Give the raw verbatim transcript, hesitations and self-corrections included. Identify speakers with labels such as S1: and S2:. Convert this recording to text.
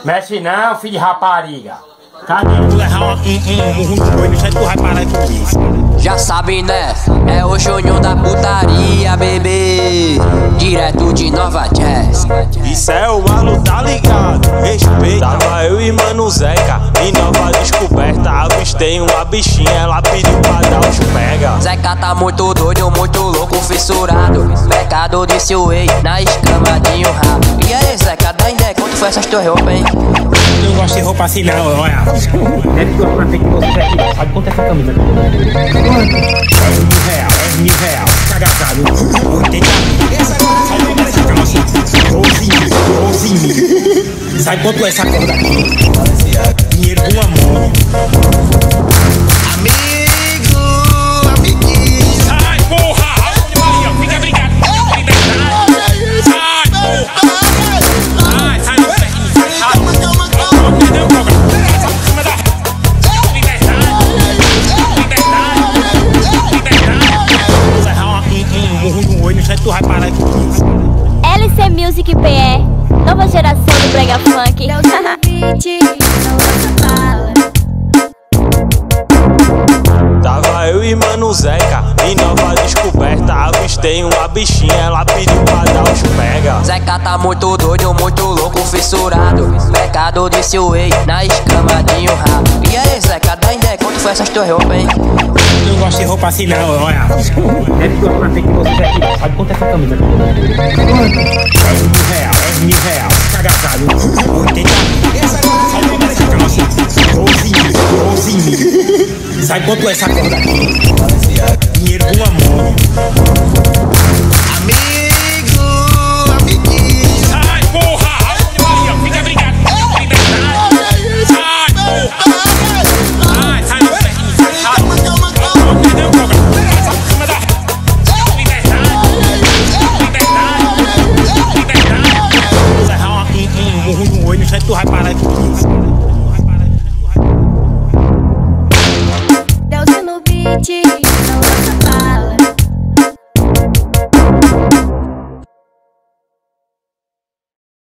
S1: Mexe não, filho de rapariga.
S2: Cadê? Tu errar um murro no boi, não sei se tu vai parar com isso.
S3: Já sabe, né? É o Júnior da putaria, bebê. Direto de Nova Jazz.
S4: Isso é o Malu, tá ligado? Respeita. Tava eu e Mano Zeca em nova descoberta. Avistei uma bichinha, ela pediu pra dar os pega.
S3: Zeca tá muito doido, muito louco, fissurado. Pecado de seu ex, na escama de um rabo. E aí, Zeca, dá ideia quanto foi essas tuas roupas, hein?
S2: Eu não gosto de roupa assim não, olha.
S1: Deve que eu na frente de você aqui. Sabe quanto é essa camisa?
S2: dez mil real, dez mil real. Cagasado. oitenta mil. Calma assim. doze mil, doze mil. Sabe quanto é essa corda aqui? Dinheiro de uma mão.
S5: Amigo, amiguinho.
S2: Sai, porra! Fica brincando. Sai, porra! Sai, sai do ferrinho. Calma, calma, calma. Entendeu, cobra? Cima da... Liberdade. Liberdade. Liberdade. Você errar um murro no olho, não sei se tu vai parar com isso.
S6: L C Music P E, nova geração do brega funk.
S4: Tava eu e Mano Zeca em nova descoberta. Avistei uma bichinha, ela pediu pra dar os pega.
S3: Zeca tá muito doido, muito louco, fissurado. Pecado de seu ex, na escama de um rabo. E aí, Zeca, dá ideia quanto foi essas tuas roupas, hein?
S2: Eu não gosto de roupa assim não, olha.
S1: Deve que eu na frente de você aqui. Sabe quanto é essa camisa?
S2: dez mil real, dez mil real. Cagasado. oitenta mil. Calma assim. doze mil, doze mil. Sabe quanto é essa corda aqui? Dinheiro de uma mão.